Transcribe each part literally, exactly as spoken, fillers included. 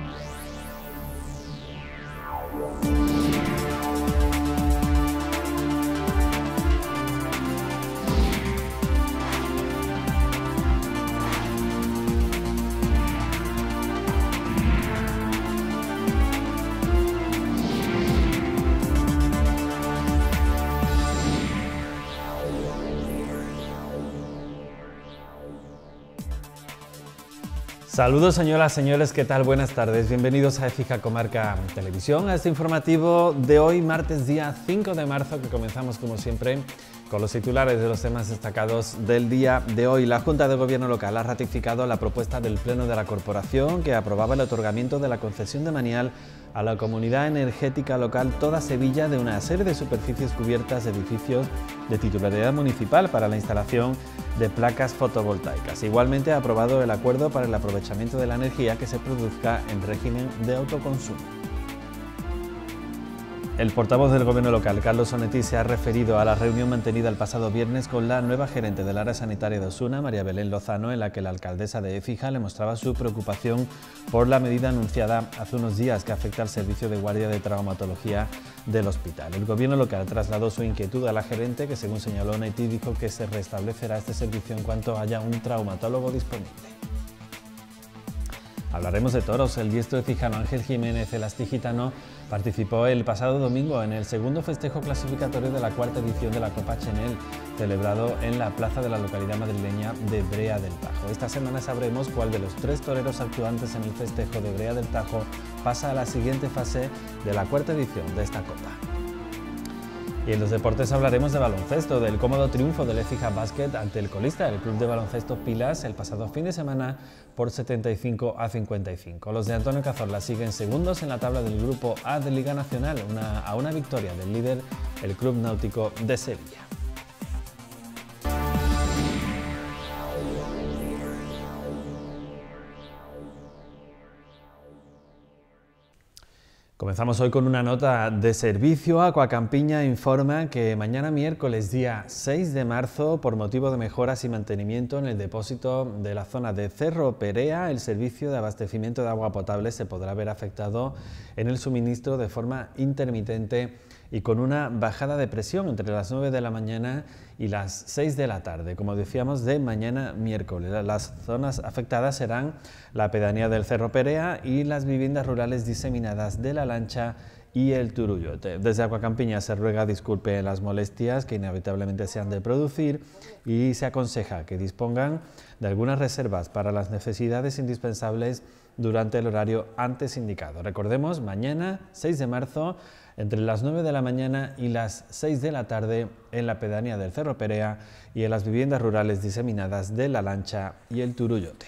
Saludos señoras, señores, ¿qué tal? Buenas tardes, bienvenidos a Écija Comarca Televisión, a este informativo de hoy, martes día cinco de marzo, que comenzamos como siempre con los titulares de los temas destacados del día de hoy. La Junta de Gobierno Local ha ratificado la propuesta del Pleno de la Corporación que aprobaba el otorgamiento de la concesión de manial a la Comunidad Energética Local Toda Sevilla de una serie de superficies cubiertas de edificios de titularidad municipal para la instalación de placas fotovoltaicas. Igualmente ha aprobado el acuerdo para el aprovechamiento de la energía que se produzca en régimen de autoconsumo. El portavoz del Gobierno local, Carlos Onetti, se ha referido a la reunión mantenida el pasado viernes con la nueva gerente del área sanitaria de Osuna, María Belén Lozano, en la que la alcaldesa de Écija le mostraba su preocupación por la medida anunciada hace unos días que afecta al servicio de guardia de traumatología del hospital. El Gobierno local trasladó su inquietud a la gerente, que según señaló Onetti, dijo que se restablecerá este servicio en cuanto haya un traumatólogo disponible. Hablaremos de toros. El diestro écijano Ángel Jiménez, el astigitano, participó el pasado domingo en el segundo festejo clasificatorio de la cuarta edición de la Copa Chenel, celebrado en la plaza de la localidad madrileña de Brea del Tajo. Esta semana sabremos cuál de los tres toreros actuantes en el festejo de Brea del Tajo pasa a la siguiente fase de la cuarta edición de esta Copa. Y en los deportes hablaremos de baloncesto, del cómodo triunfo del Écija Basket ante el colista, el club de baloncesto Pilas, el pasado fin de semana por setenta y cinco a cincuenta y cinco. Los de Antonio Cazorla siguen segundos en la tabla del grupo A de Liga Nacional, una, a una victoria del líder, el Club Náutico de Sevilla. Comenzamos hoy con una nota de servicio. Aquacampiña informa que mañana miércoles día seis de marzo, por motivo de mejoras y mantenimiento en el depósito de la zona de Cerro Perea, el servicio de abastecimiento de agua potable se podrá ver afectado en el suministro de forma intermitente y con una bajada de presión entre las nueve de la mañana y las seis de la tarde, como decíamos, de mañana miércoles. Las zonas afectadas serán la pedanía del Cerro Perea y las viviendas rurales diseminadas de La Lancha y el Turullote. Desde Aquacampiña se ruega disculpe las molestias que inevitablemente se han de producir y se aconseja que dispongan de algunas reservas para las necesidades indispensables durante el horario antes indicado. Recordemos, mañana seis de marzo, entre las nueve de la mañana y las seis de la tarde, en la pedanía del Cerro Perea y en las viviendas rurales diseminadas de La Lancha y el Turullote.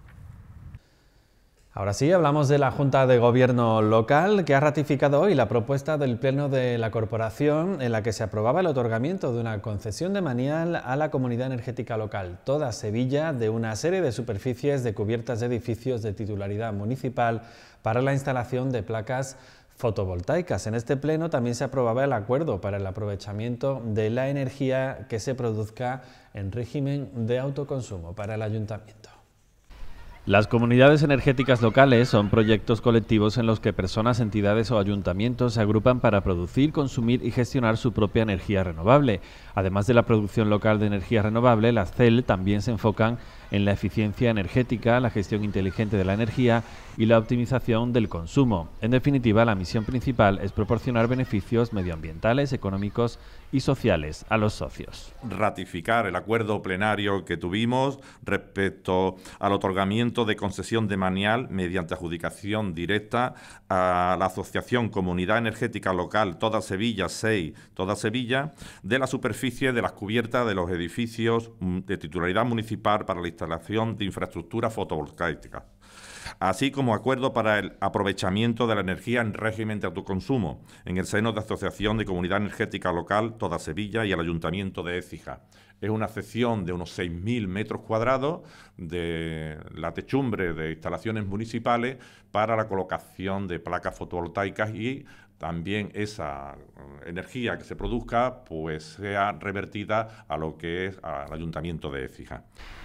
Ahora sí, hablamos de la Junta de Gobierno local, que ha ratificado hoy la propuesta del Pleno de la Corporación en la que se aprobaba el otorgamiento de una concesión de manial a la Comunidad Energética Local Toda Sevilla de una serie de superficies de cubiertas de edificios de titularidad municipal para la instalación de placas fotovoltaicas. En este pleno también se aprobaba el acuerdo para el aprovechamiento de la energía que se produzca en régimen de autoconsumo para el ayuntamiento. Las comunidades energéticas locales son proyectos colectivos en los que personas, entidades o ayuntamientos se agrupan para producir, consumir y gestionar su propia energía renovable. Además de la producción local de energía renovable, las C E L también se enfocan en la eficiencia energética, la gestión inteligente de la energía y la optimización del consumo. En definitiva, la misión principal es proporcionar beneficios medioambientales, económicos y sociales a los socios. Ratificar el acuerdo plenario que tuvimos respecto al otorgamiento de concesión de manial mediante adjudicación directa a la Asociación Comunidad Energética Local Toda Sevilla, S E I, Toda Sevilla, de la superficie de las cubiertas de los edificios de titularidad municipal para la instalación de infraestructura fotovoltaica, así como acuerdo para el aprovechamiento de la energía en régimen de autoconsumo en el seno de la Asociación de Comunidad Energética Local Toda Sevilla y el Ayuntamiento de Écija. Es una sección de unos seis mil metros cuadrados de la techumbre de instalaciones municipales para la colocación de placas fotovoltaicas y también esa energía que se produzca pues sea revertida a lo que es al Ayuntamiento de Écija.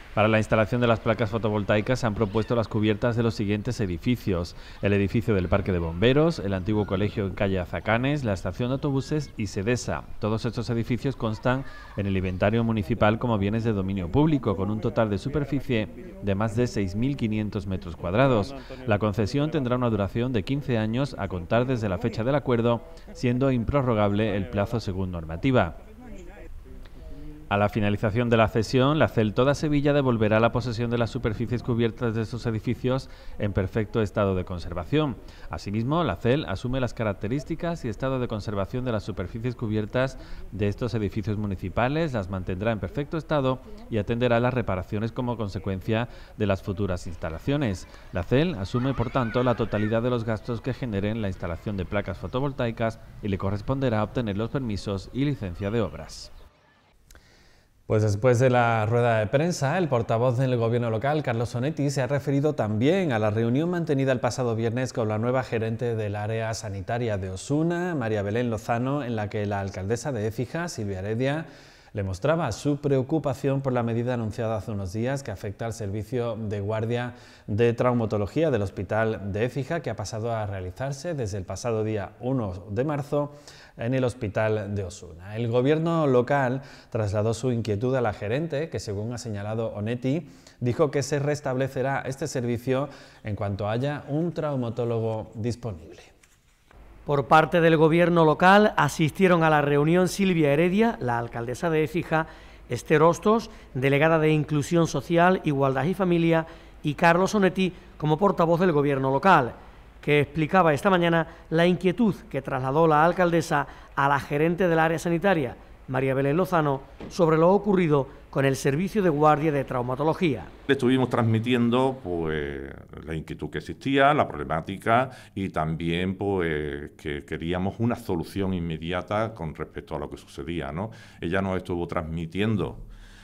Para la instalación de las placas fotovoltaicas se han propuesto las cubiertas de los siguientes edificios: el edificio del Parque de Bomberos, el antiguo colegio en calle Azacanes, la estación de autobuses y Sedesa. Todos estos edificios constan en el inventario municipal como bienes de dominio público, con un total de superficie de más de seis mil quinientos metros cuadrados. La concesión tendrá una duración de quince años a contar desde la fecha del acuerdo, siendo improrrogable el plazo según normativa. A la finalización de la cesión, la CEL Toda Sevilla devolverá la posesión de las superficies cubiertas de estos edificios en perfecto estado de conservación. Asimismo, la CEL asume las características y estado de conservación de las superficies cubiertas de estos edificios municipales, las mantendrá en perfecto estado y atenderá las reparaciones como consecuencia de las futuras instalaciones. La CEL asume, por tanto, la totalidad de los gastos que generen la instalación de placas fotovoltaicas y le corresponderá obtener los permisos y licencia de obras. Pues después de la rueda de prensa, el portavoz del Gobierno local, Carlos Onetti, se ha referido también a la reunión mantenida el pasado viernes con la nueva gerente del área sanitaria de Osuna, María Belén Lozano, en la que la alcaldesa de Écija, Silvia Heredia, le mostraba su preocupación por la medida anunciada hace unos días que afecta al servicio de guardia de traumatología del Hospital de Écija, que ha pasado a realizarse desde el pasado día uno de marzo en el Hospital de Osuna. El Gobierno local trasladó su inquietud a la gerente, que, según ha señalado Onetti, dijo que se restablecerá este servicio en cuanto haya un traumatólogo disponible. Por parte del Gobierno local asistieron a la reunión Silvia Heredia, la alcaldesa de Écija, Esther Hostos, delegada de Inclusión Social, Igualdad y Familia, y Carlos Onetti como portavoz del Gobierno local, que explicaba esta mañana la inquietud que trasladó la alcaldesa a la gerente del área sanitaria, María Belén Lozano, sobre lo ocurrido con el servicio de guardia de traumatología. Le estuvimos transmitiendo pues, la inquietud que existía, la problemática y también pues, que queríamos una solución inmediata con respecto a lo que sucedía, ¿no? Ella nos estuvo transmitiendo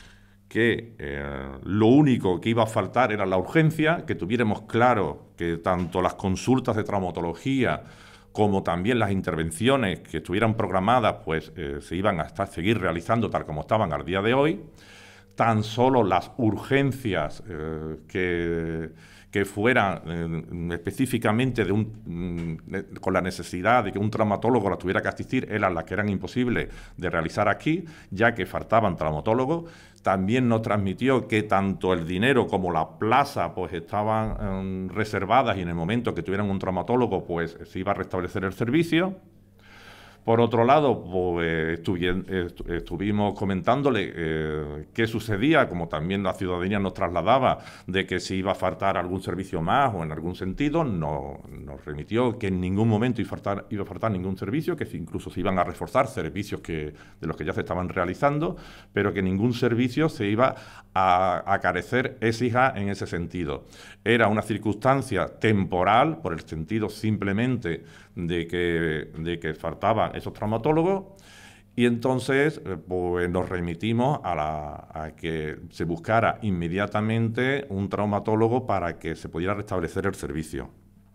que eh, lo único que iba a faltar era la urgencia, que tuviéramos claro que tanto las consultas de traumatología como también las intervenciones que estuvieran programadas, pues eh, se iban a estar, seguir realizando tal como estaban al día de hoy. Tan solo las urgencias eh, que, que fueran eh, específicamente de un, mm, con la necesidad de que un traumatólogo las tuviera que asistir eran las que eran imposibles de realizar aquí, ya que faltaban traumatólogos. También nos transmitió que tanto el dinero como la plaza pues estaban eh, reservadas y en el momento que tuvieran un traumatólogo pues se iba a restablecer el servicio. Por otro lado, pues, estuvimos comentándole eh, qué sucedía, como también la ciudadanía nos trasladaba, de que si iba a faltar algún servicio más o en algún sentido, no, nos remitió que en ningún momento iba a, faltar, iba a faltar ningún servicio, que incluso se iban a reforzar servicios que, de los que ya se estaban realizando, pero que ningún servicio se iba a, a carecer Écija en ese sentido. Era una circunstancia temporal, por el sentido simplemente de que, de que faltaban esos traumatólogos, y entonces pues, nos remitimos a, la, a que se buscara inmediatamente un traumatólogo para que se pudiera restablecer el servicio.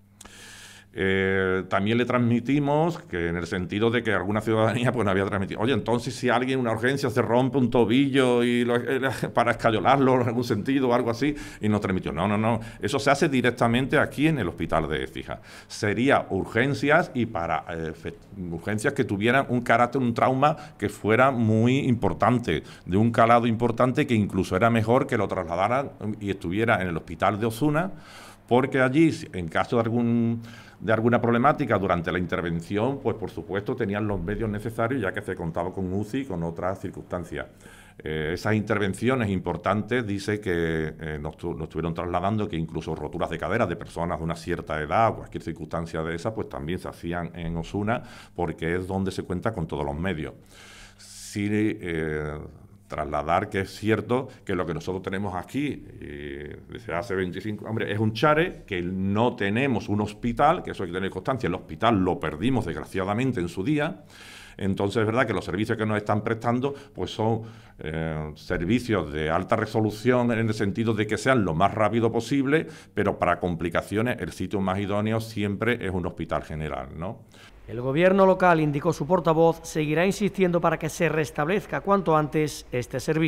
Eh, también le transmitimos que en el sentido de que alguna ciudadanía pues nos había transmitido, oye, entonces si alguien una urgencia se rompe un tobillo y lo, eh, para escayolarlo en algún sentido o algo así, y nos transmitió, no, no, no, eso se hace directamente aquí en el Hospital de Écija. Sería urgencias y para eh, urgencias que tuvieran un carácter, un trauma que fuera muy importante, de un calado importante, que incluso era mejor que lo trasladaran y estuviera en el Hospital de Osuna, porque allí, en caso de algún de alguna problemática durante la intervención, pues por supuesto tenían los medios necesarios, ya que se contaba con U C I y con otras circunstancias. Eh, esas intervenciones importantes, dice que eh, nos, nos estuvieron trasladando que incluso roturas de cadera de personas de una cierta edad, cualquier circunstancia de esa, pues también se hacían en Osuna, porque es donde se cuenta con todos los medios. Sí, eh, trasladar que es cierto que lo que nosotros tenemos aquí eh, desde hace veinticinco, hombre, es un chare, que no tenemos un hospital, que eso hay que tener constancia, el hospital lo perdimos desgraciadamente en su día. Entonces es verdad que los servicios que nos están prestando pues son eh, servicios de alta resolución en el sentido de que sean lo más rápido posible, pero para complicaciones el sitio más idóneo siempre es un hospital general, ¿no? El Gobierno local, indicó su portavoz, seguirá insistiendo para que se restablezca cuanto antes este servicio.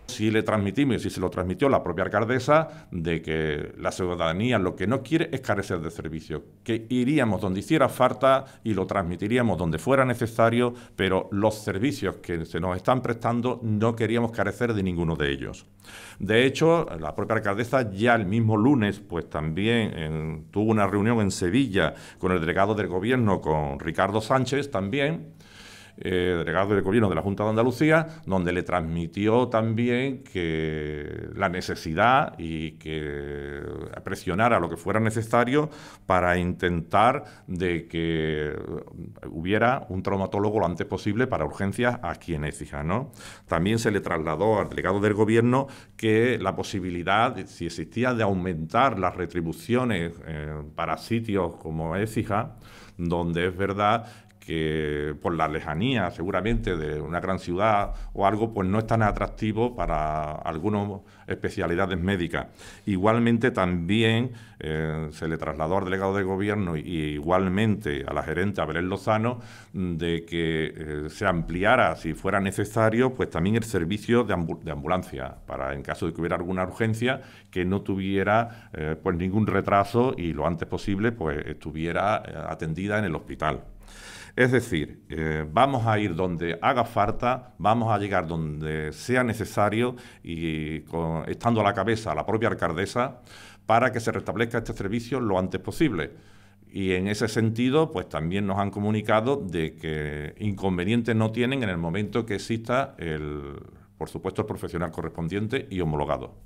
Sí le transmitimos, y sí se lo transmitió la propia alcaldesa, de que la ciudadanía lo que no quiere es carecer de servicios, que iríamos donde hiciera falta y lo transmitiríamos donde fuera necesario, pero los servicios que se nos están prestando no queríamos carecer de ninguno de ellos. De hecho, la propia alcaldesa ya el mismo lunes pues también en, tuvo una reunión en Sevilla con el delegado del Gobierno, con Ricardo Sánchez también, Eh, delegado del Gobierno de la Junta de Andalucía, donde le transmitió también que la necesidad y que presionara lo que fuera necesario para intentar de que hubiera un traumatólogo lo antes posible para urgencias aquí en Écija, ¿no? También se le trasladó al delegado del Gobierno que la posibilidad, si existía, de aumentar las retribuciones eh, para sitios como Écija, donde es verdad que por la lejanía seguramente de una gran ciudad o algo, pues no es tan atractivo para algunas especialidades médicas. Igualmente también eh, se le trasladó al delegado de Gobierno y igualmente a la gerente, a Belén Lozano, de que eh, se ampliara, si fuera necesario, pues también el servicio de, ambu de ambulancia, para en caso de que hubiera alguna urgencia, que no tuviera eh, pues ningún retraso y lo antes posible pues estuviera eh, atendida en el hospital. Es decir, eh, vamos a ir donde haga falta, vamos a llegar donde sea necesario y con, estando a la cabeza la propia alcaldesa para que se restablezca este servicio lo antes posible. Y en ese sentido, pues también nos han comunicado de que inconvenientes no tienen en el momento que exista, el, por supuesto, el profesional correspondiente y homologado.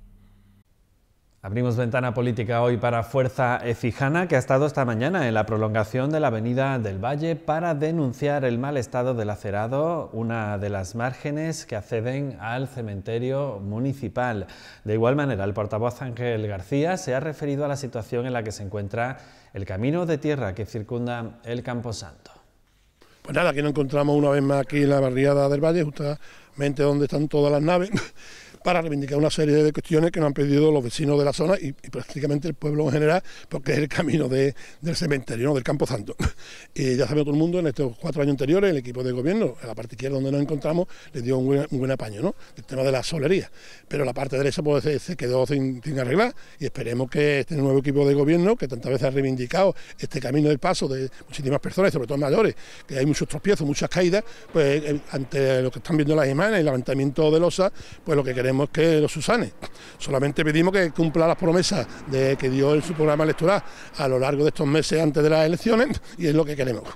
Abrimos ventana política hoy para Fuerza Écijana, que ha estado esta mañana en la prolongación de la Avenida del Valle para denunciar el mal estado del acerado, una de las márgenes que acceden al cementerio municipal. De igual manera, el portavoz Ángel García se ha referido a la situación en la que se encuentra el camino de tierra que circunda el Camposanto. Pues nada, aquí nos encontramos una vez más aquí en la barriada del Valle, justamente donde están todas las naves, para reivindicar una serie de cuestiones que nos han pedido los vecinos de la zona y, y prácticamente el pueblo en general, porque es el camino de, del cementerio, ¿no?, del Camposanto. Y ya sabe todo el mundo, en estos cuatro años anteriores, el equipo de gobierno, en la parte izquierda donde nos encontramos, les dio un buen, un buen apaño, ¿no?, el tema de la solería. Pero la parte derecha pues, se, se quedó sin, sin arreglar y esperemos que este nuevo equipo de gobierno, que tantas veces ha reivindicado este camino del paso de muchísimas personas, sobre todo mayores, que hay muchos tropiezos, muchas caídas, pues ante lo que están viendo las imágenes, el levantamiento de losa, pues lo que queremos es que lo subsane. Solamente pedimos que cumpla las promesas de que dio en su programa electoral a lo largo de estos meses antes de las elecciones, y es lo que queremos.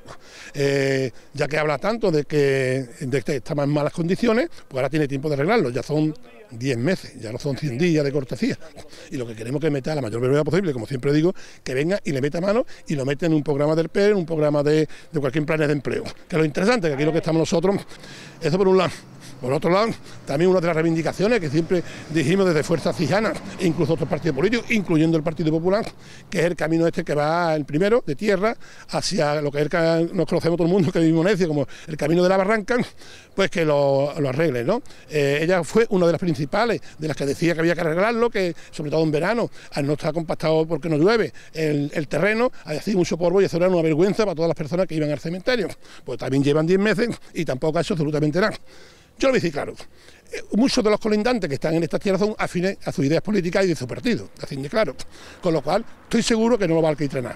Eh, ya que habla tanto de que, de que está en malas condiciones, pues ahora tiene tiempo de arreglarlo, ya son diez meses, ya no son cien días de cortesía, y lo que queremos es que meta a la mayor brevedad posible, como siempre digo, que venga y le meta mano y lo mete en un programa del P E R, en un programa de, de cualquier plan de empleo, que es lo interesante, que aquí lo que estamos nosotros, eso por un lado. Por otro lado, también una de las reivindicaciones que siempre dijimos desde Fuerza Écijana, e incluso otros partidos políticos, incluyendo el Partido Popular, que es el camino este que va, el primero, de tierra, hacia lo que es el, nos conocemos todo el mundo, que vivimos en Écija, como el camino de la Barranca, pues que lo, lo arreglen, ¿no? Eh, ella fue una de las principales, de las que decía que había que arreglarlo, que sobre todo en verano, al no estar compactado porque no llueve, el, el terreno, había sido mucho polvo y eso era una vergüenza para todas las personas que iban al cementerio. Pues también llevan diez meses y tampoco ha hecho absolutamente nada. Yo lo voy a decir claro, muchos de los colindantes que están en estas tierras son afines a sus ideas políticas y de su partido, así de claro, con lo cual estoy seguro que no lo va a alquitrenar.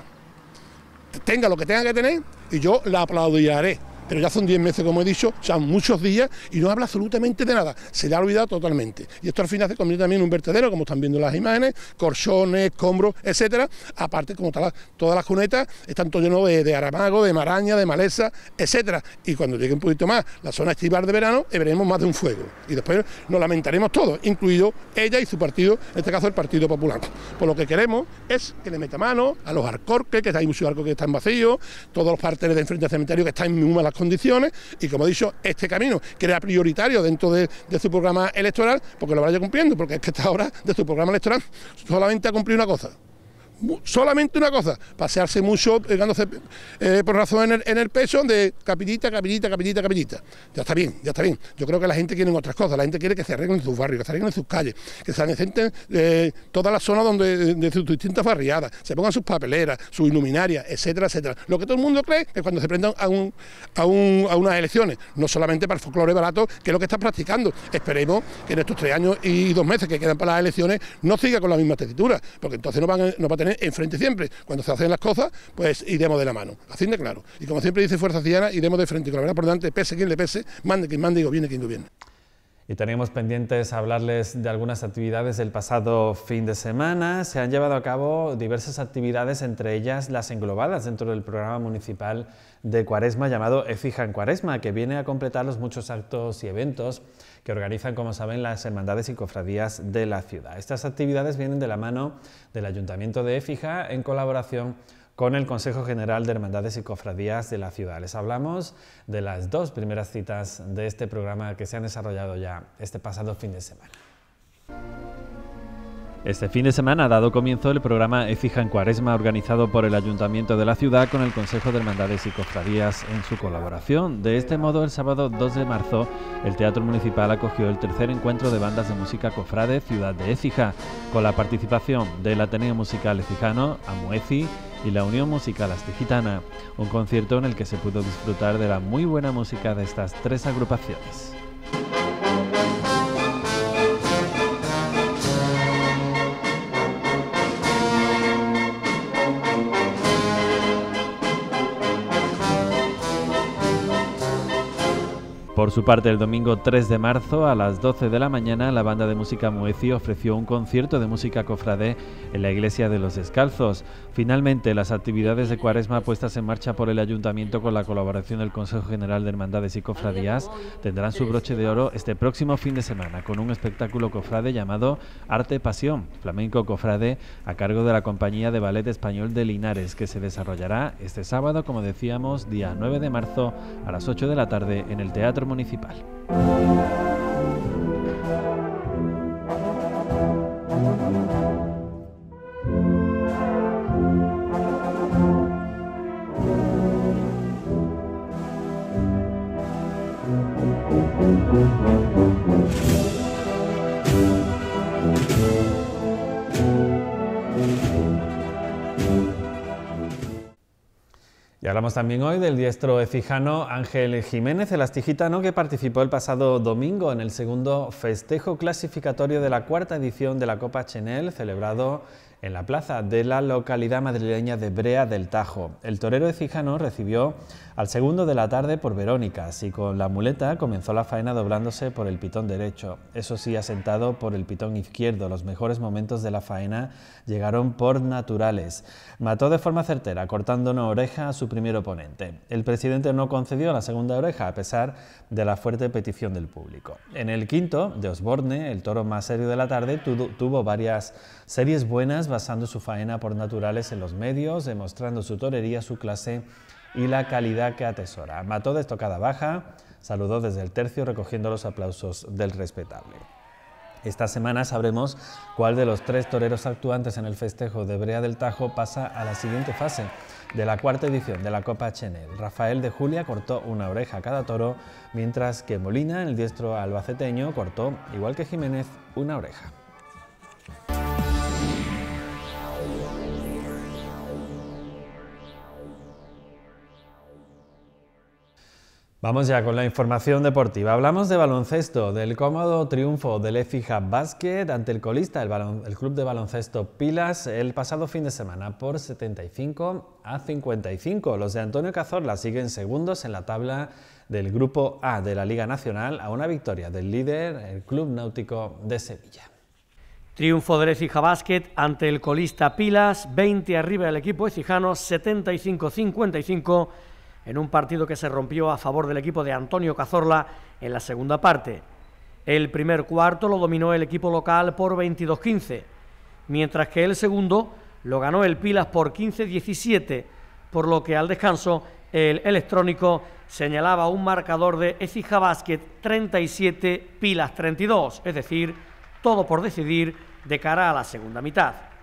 Tenga lo que tenga que tener y yo la aplaudiré. Pero ya son diez meses, como he dicho, son muchos días y no habla absolutamente de nada, se le ha olvidado totalmente. Y esto al final se convierte también en un vertedero, como están viendo las imágenes, corchones, escombros, etcétera. Aparte, como tal, todas las cunetas están todo lleno de, de aramago, de maraña, de maleza, etcétera. Y cuando llegue un poquito más la zona estival de verano, veremos más de un fuego. Y después nos lamentaremos todos, incluido ella y su partido, en este caso el Partido Popular. Por lo que queremos es que le meta mano a los arcorques, que hay muchos arcos que están vacíos, todos los parterres de enfrente al cementerio que están en muy malas condiciones, y como he dicho, este camino que era prioritario dentro de, de su programa electoral, porque lo vaya cumpliendo, porque es que hasta ahora de su programa electoral solamente ha cumplido una cosa: solamente una cosa, pasearse mucho, pegándose eh, por razón en el, en el pecho de capillita, capillita, capillita, capillita. Ya está bien, ya está bien. Yo creo que la gente quiere otras cosas, la gente quiere que se arreglen sus barrios, que se arreglen sus calles, que se necesiten eh, todas las zonas donde, de, de sus distintas barriadas, se pongan sus papeleras, sus iluminarias, etcétera, etcétera. Lo que todo el mundo cree es cuando se prendan a, un, a, un, a unas elecciones, no solamente para el folclore barato, que es lo que está practicando. Esperemos que en estos tres años y dos meses que quedan para las elecciones no siga con la misma tesitura, porque entonces no, van a, no va a tener enfrente siempre. Cuando se hacen las cosas, pues iremos de la mano, así de claro. Y como siempre dice Fuerza Ciudadana, iremos de frente, con la verdad por delante, pese quien le pese, mande quien mande y gobierne quien gobierne. Y teníamos pendientes hablarles de algunas actividades del pasado fin de semana. Se han llevado a cabo diversas actividades, entre ellas las englobadas dentro del programa municipal de Cuaresma llamado Écija en Cuaresma, que viene a completar los muchos actos y eventos que organizan, como saben, las hermandades y cofradías de la ciudad. Estas actividades vienen de la mano del Ayuntamiento de Écija en colaboración con el Consejo General de Hermandades y Cofradías de la ciudad. Les hablamos de las dos primeras citas de este programa que se han desarrollado ya este pasado fin de semana. Este fin de semana ha dado comienzo el programa Écija en Cuaresma, organizado por el Ayuntamiento de la ciudad con el Consejo de Hermandades y Cofradías en su colaboración. De este modo, el sábado dos de marzo, el Teatro Municipal acogió el tercer encuentro de bandas de música cofrade Ciudad de Écija, con la participación del Ateneo Musical Écijano, Amueci, y la Unión Musical Astigitana, un concierto en el que se pudo disfrutar de la muy buena música de estas tres agrupaciones. Por su parte, el domingo tres de marzo a las doce de la mañana, la banda de música Amueci ofreció un concierto de música cofrade en la iglesia de los Descalzos. Finalmente, las actividades de Cuaresma puestas en marcha por el Ayuntamiento con la colaboración del Consejo General de Hermandades y Cofradías tendrán su broche de oro este próximo fin de semana con un espectáculo cofrade llamado Arte Pasión, flamenco cofrade a cargo de la Compañía de Ballet Español de Linares, que se desarrollará este sábado, como decíamos, día nueve de marzo a las ocho de la tarde en el Teatro Municipal. Y hablamos también hoy del diestro écijano Ángel Jiménez, el astigitano que participó el pasado domingo en el segundo festejo clasificatorio de la cuarta edición de la Copa Chenel, celebrado en la plaza de la localidad madrileña de Brea del Tajo. El torero écijano recibió al segundo de la tarde por Verónicas y con la muleta comenzó la faena doblándose por el pitón derecho, eso sí asentado por el pitón izquierdo. Los mejores momentos de la faena llegaron por naturales. Mató de forma certera, cortando una oreja a su primer oponente. El presidente no concedió la segunda oreja a pesar de la fuerte petición del público. En el quinto, de Osborne, el toro más serio de la tarde, tuvo, tuvo varias series buenas basando su faena por naturales en los medios, demostrando su torería, su clase y la calidad que atesora. Mató de estocada baja, saludó desde el tercio recogiendo los aplausos del respetable. Esta semana sabremos cuál de los tres toreros actuantes en el festejo de Brea del Tajo pasa a la siguiente fase de la cuarta edición de la Copa Chenel. Rafael de Julia cortó una oreja a cada toro, mientras que Molina, el diestro albaceteño, cortó, igual que Jiménez, una oreja. Vamos ya con la información deportiva. Hablamos de baloncesto, del cómodo triunfo del Écija Basket ante el colista, el, balon, el club de baloncesto Pilas, el pasado fin de semana por setenta y cinco a cincuenta y cinco. Los de Antonio Cazorla siguen segundos en la tabla del Grupo A de la Liga Nacional a una victoria del líder, el Club Náutico de Sevilla. Triunfo del Écija Basket ante el colista Pilas, veinte arriba del equipo écijano, setenta y cinco a cincuenta y cinco. En un partido que se rompió a favor del equipo de Antonio Cazorla en la segunda parte. El primer cuarto lo dominó el equipo local por veintidós a quince, mientras que el segundo lo ganó el Pilas por quince a diecisiete, por lo que al descanso el electrónico señalaba un marcador de Écija Basket treinta y siete, Pilas treinta y dos, es decir, todo por decidir de cara a la segunda mitad.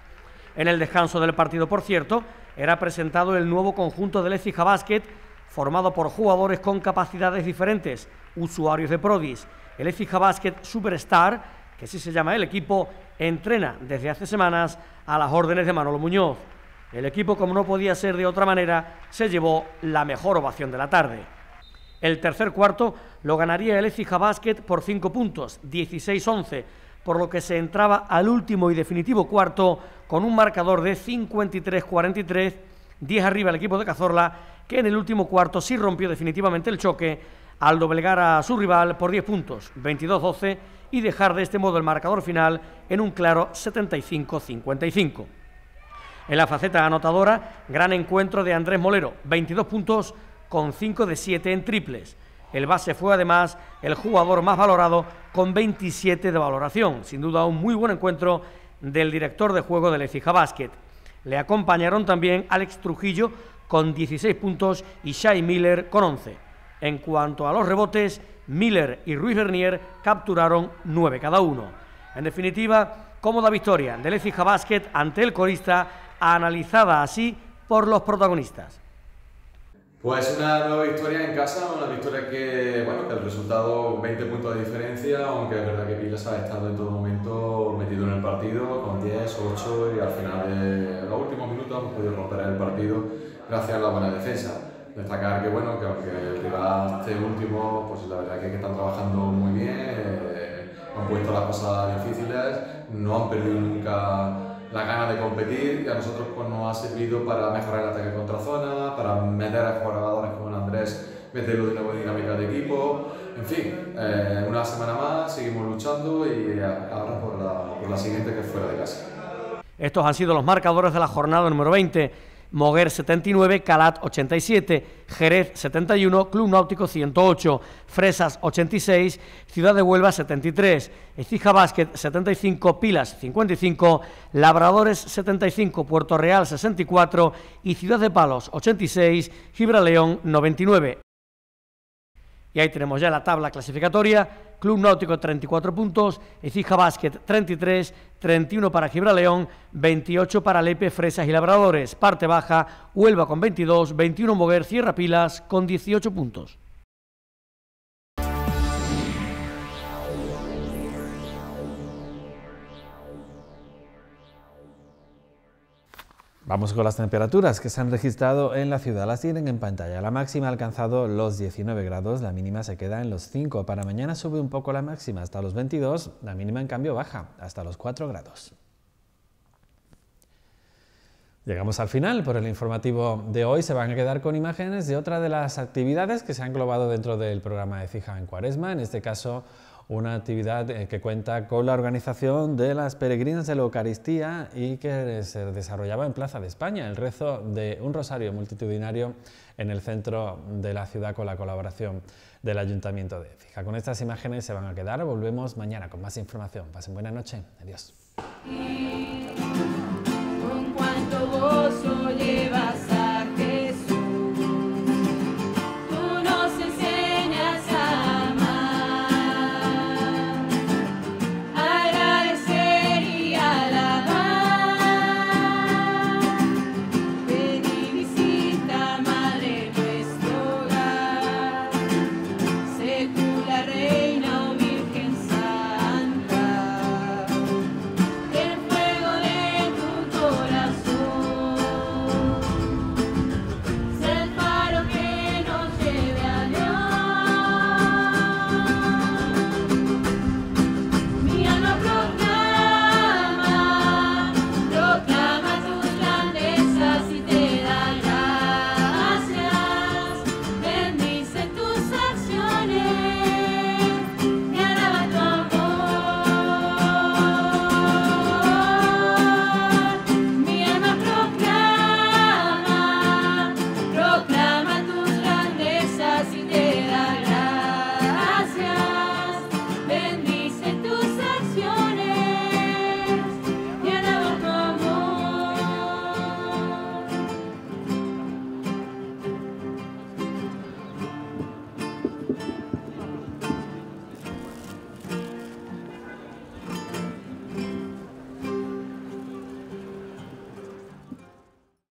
En el descanso del partido, por cierto, era presentado el nuevo conjunto del Écija Basket, formado por jugadores con capacidades diferentes, usuarios de Prodis. El Écija Basket Superstar, que así se llama el equipo, entrena desde hace semanas a las órdenes de Manolo Muñoz. El equipo, como no podía ser de otra manera, se llevó la mejor ovación de la tarde. El tercer cuarto lo ganaría el Écija Basket por cinco puntos, dieciséis once, por lo que se entraba al último y definitivo cuarto con un marcador de cincuenta y tres cuarenta y tres, diez arriba el equipo de Cazorla, que en el último cuarto sí rompió definitivamente el choque al doblegar a su rival por diez puntos, veintidós doce, y dejar de este modo el marcador final en un claro setenta y cinco cincuenta y cinco. En la faceta anotadora, gran encuentro de Andrés Molero, veintidós puntos con cinco de siete en triples. El base fue además el jugador más valorado con veintisiete de valoración, sin duda un muy buen encuentro del director de juego del Écija Basket. Le acompañaron también Alex Trujillo con dieciséis puntos y Shai Miller con once. En cuanto a los rebotes, Miller y Ruiz Bernier capturaron nueve cada uno. En definitiva, cómoda victoria del Écija Basket ante el colista, analizada así por los protagonistas. Pues una nueva victoria en casa, una victoria que, bueno, que el resultado veinte puntos de diferencia, aunque es verdad que Pilas ha estado en todo momento metido en el partido con diez, ocho y al final de los últimos minutos hemos podido romper el partido gracias a la buena defensa. Destacar que, bueno, que aunque el rival esté último, pues la verdad que, que están trabajando muy bien, eh, han puesto las cosas difíciles, no han perdido nunca la gana de competir y a nosotros pues, nos ha servido para mejorar el ataque contra zona, para meter a jugadores como el Andrés, meterlo de nueva dinámica de equipo, en fin, eh, una semana más, seguimos luchando y ahora por la, por la siguiente que es fuera de casa. Estos han sido los marcadores de la jornada número veinte. Moguer setenta y nueve, Calat ochenta y siete, Jerez setenta y uno, Club Náutico ciento ocho, Fresas ochenta y seis, Ciudad de Huelva setenta y tres, Écija Basket setenta y cinco, Pilas cincuenta y cinco, Labradores setenta y cinco, Puerto Real sesenta y cuatro y Ciudad de Palos ochenta y seis, Gibraleón noventa y nueve. Y ahí tenemos ya la tabla clasificatoria. Club Náutico treinta y cuatro puntos, Écija Basket treinta y tres, treinta y uno para Gibraleón, veintiocho para Lepe, Fresas y Labradores. Parte baja, Huelva con veintidós, veintiuno Moguer, cierra Pilas con dieciocho puntos. Vamos con las temperaturas que se han registrado en la ciudad. Las tienen en pantalla. La máxima ha alcanzado los diecinueve grados, la mínima se queda en los cinco. Para mañana sube un poco la máxima hasta los veintidós, la mínima en cambio baja hasta los cuatro grados. Llegamos al final. Por el informativo de hoy se van a quedar con imágenes de otra de las actividades que se han englobado dentro del programa de Écija en Cuaresma, en este caso una actividad que cuenta con la organización de las peregrinas de la Eucaristía y que se desarrollaba en Plaza de España, el rezo de un rosario multitudinario en el centro de la ciudad con la colaboración del Ayuntamiento de Écija. Con estas imágenes se van a quedar, volvemos mañana con más información. Pasen buena noche, adiós. Con cuánto gozo llevas